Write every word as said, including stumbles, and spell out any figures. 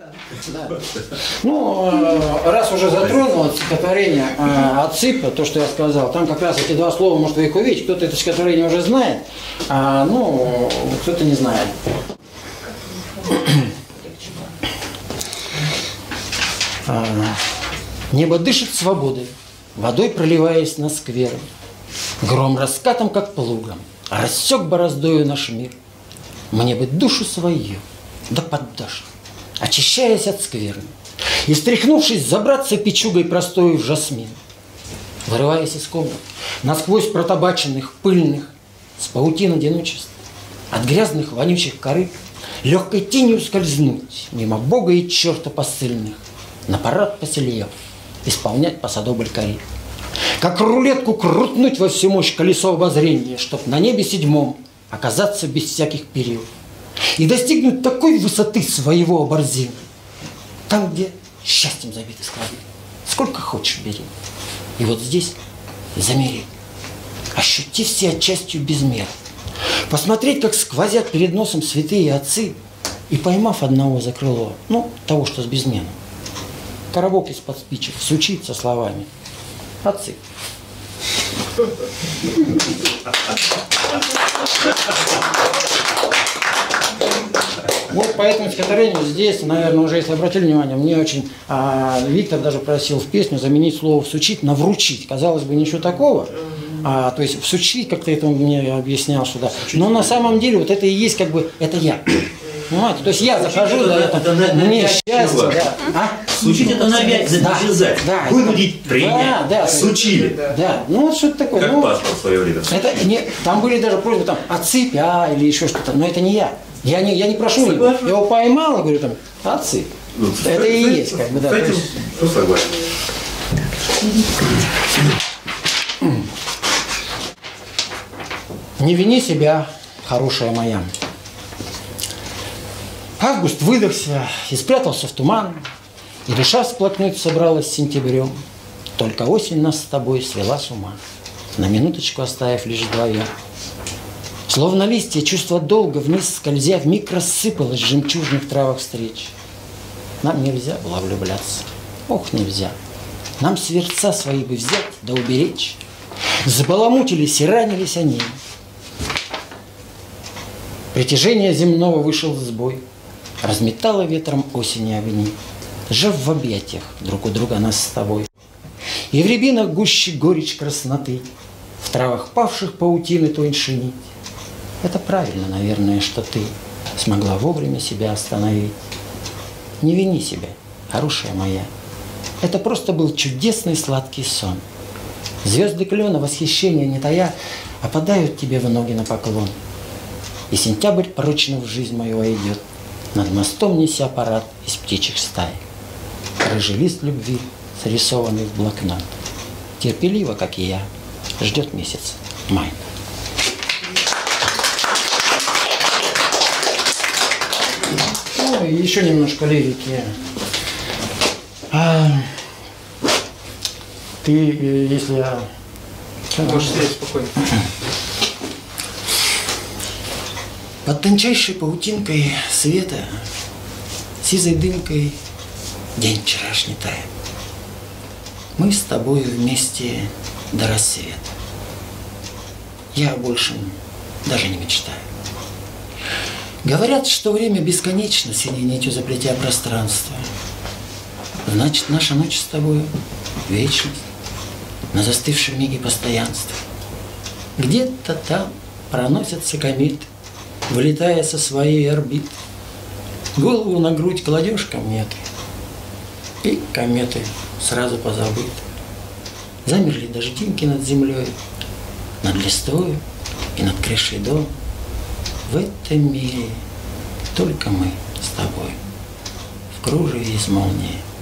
Да. Ну, раз уже затронуло стихотворение «Отсыпь», то, что я сказал, там как раз эти два слова, может, вы их увидите, кто-то это стихотворение уже знает, а, ну, кто-то не знает. Небо дышит свободой, водой проливаясь на скверы. Гром раскатом, как плугом, рассек бороздою наш мир. Мне бы душу свою, да поддашь, очищаясь от скверны, и, стряхнувшись, забраться печугой простою в жасмин. Вырываясь из комнат, насквозь протабаченных, пыльных, с паутин одиночества, от грязных, вонючих корыт, легкой тенью скользнуть мимо Бога и черта посыльных, на парад посельев исполнять посадобль корит. Как рулетку крутнуть во всю мощь колесо обозрения, чтоб на небе седьмом оказаться без всяких перил и достигнуть такой высоты своего оборзения, там, где счастьем забиты склады. Сколько хочешь бери. И вот здесь замери, ощути все частью без меры, посмотреть, как сквозят перед носом святые отцы, и, поймав одного за крыло, ну, того, что с безменом, коробок из-под спичек сучить со словами: «Отцы». Вот по этому стихотворению здесь, наверное, уже, если обратили внимание, мне очень а, Виктор даже просил в песню заменить слово «всучить» на «вручить». Казалось бы, ничего такого. А, то есть «всучить», как-то это он мне объяснял сюда. Но на самом деле вот это и есть как бы, это я. Понимаете? То есть я захожу, да, это, это мне счастье, да. А? Сучить это навязать, завязать, да, вынудить, принять, да, да, сучили. Да, да, ну вот что-то такое. Как ну, паспорт в свое время. Это не, там были даже просьбы, там, «отсыпь», а, или еще что-то, но это не я. Я не, я не прошу его. Я его поймал и говорю, там, «отсыпь». Ну, это кстати, и есть, как бы, да. Кстати, ну, согласен. Не вини себя, хорошая моя. Август выдохся и спрятался в туман, и душа всплакнуть собралась с сентябрем. Только осень нас с тобой свела с ума, на минуточку оставив лишь вдвоем. Словно листья, чувство долга вниз скользя, вмиг рассыпалось в жемчужных травах встреч. Нам нельзя было влюбляться, ох, нельзя. Нам сердца свои бы взять да уберечь. Забаламутились и ранились они. Притяжение земного вышел в сбой, разметало ветром осени огни, сжав в объятиях друг у друга нас с тобой. И в рябинах гуще горечь красноты, в травах павших паутины тоньше нить. Это правильно, наверное, что ты смогла вовремя себя остановить. Не вини себя, хорошая моя. Это просто был чудесный сладкий сон. Звезды клена восхищения не тая опадают тебе в ноги на поклон. И сентябрь прочно в жизнь мою войдет, над мостом неся парад из птичьих стай. Рыжий лист любви, срисованный в блокнот, терпеливо, как и я, ждет месяц май. Ну, и еще немножко лирики. А, ты, если я... Можешь сидеть спокойно. Под тончайшей паутинкой света, сизой дымкой день вчерашний тает. Мы с тобой вместе до рассвета. Я о большем даже не мечтаю. Говорят, что время бесконечно, синей нитью заплетя пространство. Значит, наша ночь с тобой — вечность, на застывшем миге постоянства. Где-то там проносятся кометы, вылетая со своей орбиты. Голову на грудь кладешь кометы, и кометы сразу позабыты. Замерли дождинки над землей, над листвой и над крышей дома. В этом мире только мы с тобой, в кружеве из молнии.